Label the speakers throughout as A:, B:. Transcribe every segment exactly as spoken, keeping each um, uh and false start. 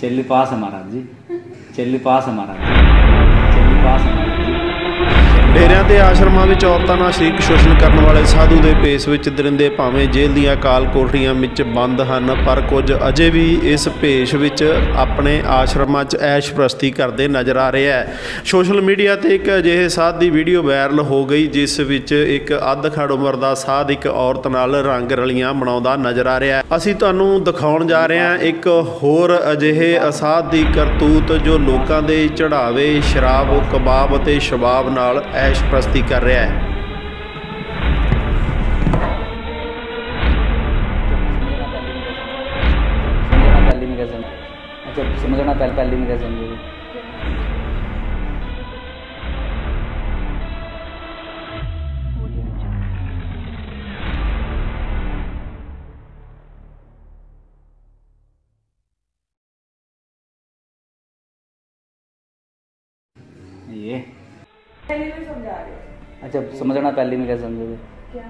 A: चेल्ली पास है महाराज जी, चेल्ली पास है महाराज जी, चेल्ली पास है महाराज जी।
B: ਡੇਰਿਆਂ ਤੇ ਆਸ਼ਰਮਾਂ ਵਿੱਚ ਔਰਤਾਂ ਨਾਲ ਸਰੀਰਕ ਸ਼ੋਸ਼ਣ ਕਰਨ ਵਾਲੇ ਸਾਧੂ ਦੇ ਭੇਸ ਵਿੱਚ ਦਰਿੰਦੇ ਭਾਵੇਂ ਜੇਲ੍ਹ ਦੀਆਂ ਕਾਲ ਕੋਠੜੀਆਂ ਵਿੱਚ ਬੰਦ ਹਨ, ਪਰ ਕੁਝ ਅਜੇ ਵੀ ਇਸ ਭੇਸ ਵਿੱਚ ਆਪਣੇ ਆਸ਼ਰਮਾਂ 'ਚ ਐਸ਼ ਪ੍ਰਸਤੀ ਕਰਦੇ ਨਜ਼ਰ ਆ ਰਹੇ ਹੈ। ਸੋਸ਼ਲ ਮੀਡੀਆ ਤੇ ਇੱਕ ਅਜਿਹੇ ਸਾਧ ਦੀ ਵੀਡੀਓ ਵਾਇਰਲ ਹੋ ਗਈ ਜਿਸ ਵਿੱਚ ਇੱਕ ਅੱਧ ਖੜ ਉਮਰ ਦਾ ਸਾਧ ਇੱਕ ਔਰਤ ਨਾਲ ਰੰਗ ਰਲੀਆਂ ਬਣਾਉਂਦਾ ਨਜ਼ਰ ਆ ਰਿਹਾ ਹੈ। ਅਸੀਂ ਤੁਹਾਨੂੰ ਦਿਖਾਉਣ ਜਾ ਰਹੇ ਹਾਂ ਇੱਕ ਹੋਰ ਅਜਿਹੇ ਅਸਾਧ ਦੀ ਕਰਤੂਤ ਜੋ ਲੋਕਾਂ ਦੇ ਚੜਾਵੇ ਸ਼ਰਾਬ ਕਬਾਬ ਅਤੇ ਸ਼ਬਾਬ ਨਾਲ ਐਸ਼ ਪ੍ਰਸਤੀ ਕਰ ਰਿਹਾ ਹੈ।
A: समझना पहले पहले में क्या समझोगे? ये
C: पहले में समझा रहे हो।
A: अच्छा, समझना पहले में क्या समझोगे?
C: क्या?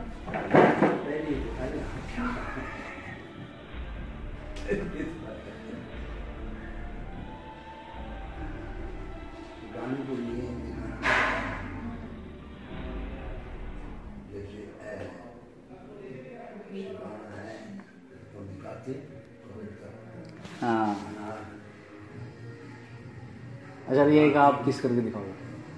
A: हाँ, अच्छा ये एक आप किस करके दिखाओगे?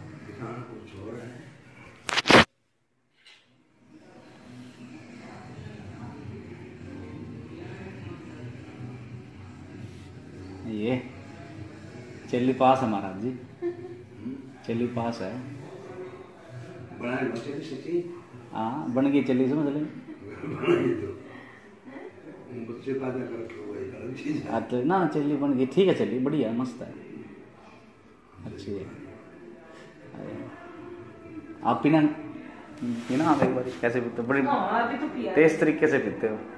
A: ये चेल्ली पास है महाराज जी, चेल्ली पास है। हाँ, बन गई चेल्ली, समझ लें। हाँ तो ना चेल्ली बन गई, ठीक है, चेल्ली बढ़िया मस्त है, अच्छी है। आप पीना पीना आप एक बार, कैसे पीते हो? बड़ी तेज तरीके से पीते हो।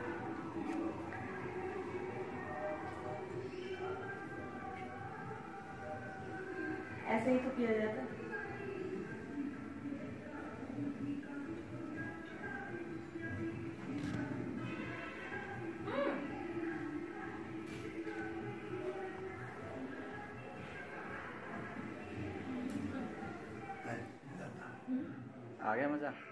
C: ऐसे ही तो किया जाता है।
A: आ गया मजा।